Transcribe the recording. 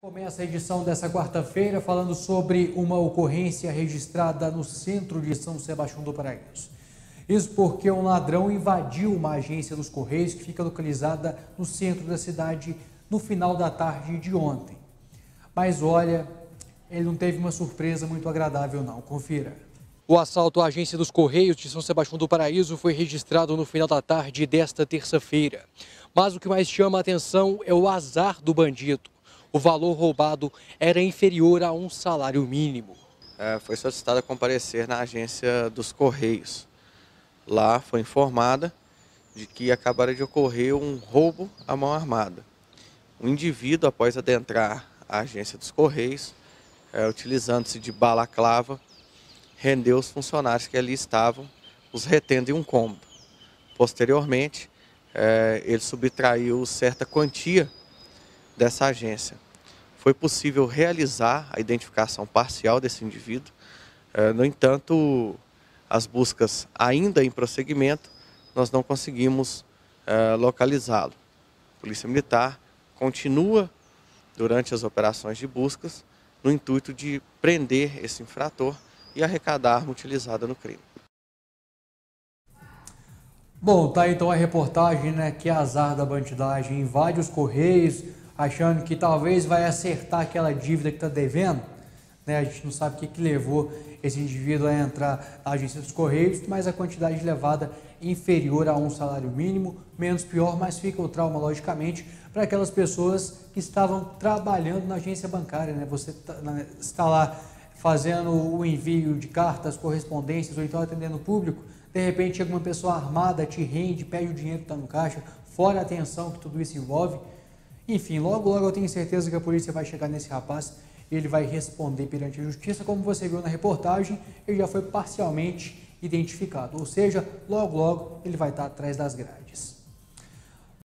Começa a edição dessa quarta-feira falando sobre uma ocorrência registrada no centro de São Sebastião do Paraíso. Isso porque um ladrão invadiu uma agência dos Correios que fica localizada no centro da cidade no final da tarde de ontem. Mas olha, ele não teve uma surpresa muito agradável não, confira. O assalto à agência dos Correios de São Sebastião do Paraíso foi registrado no final da tarde desta terça-feira. Mas o que mais chama a atenção é o azar do bandido. O valor roubado era inferior a um salário mínimo. Foi solicitada a comparecer na agência dos Correios. Lá foi informada de que acabara de ocorrer um roubo à mão armada. O indivíduo, após adentrar a agência dos Correios, utilizando-se de balaclava, rendeu os funcionários que ali estavam, os retendo em um cômodo. Posteriormente, ele subtraiu certa quantia dessa agência. Foi possível realizar a identificação parcial desse indivíduo. No entanto, as buscas ainda em prosseguimento, nós não conseguimos localizá-lo. A Polícia Militar continua durante as operações de buscas no intuito de prender esse infrator e arrecadar a arma utilizada no crime. Bom, tá então a reportagem, né, que azar da bandidagem, invade os Correios, achando que talvez vai acertar aquela dívida que está devendo, né? A gente não sabe o que levou esse indivíduo a entrar na agência dos Correios, mas a quantidade levada inferior a um salário mínimo, menos pior, mas fica o trauma, logicamente, para aquelas pessoas que estavam trabalhando na agência bancária, né? Você está lá fazendo o envio de cartas, correspondências, ou então atendendo o público, de repente chega uma pessoa armada, te rende, pede o dinheiro que está no caixa, fora a atenção que tudo isso envolve. Enfim, logo eu tenho certeza que a polícia vai chegar nesse rapaz e ele vai responder perante a justiça. Como você viu na reportagem, ele já foi parcialmente identificado, ou seja, logo ele vai estar atrás das grades.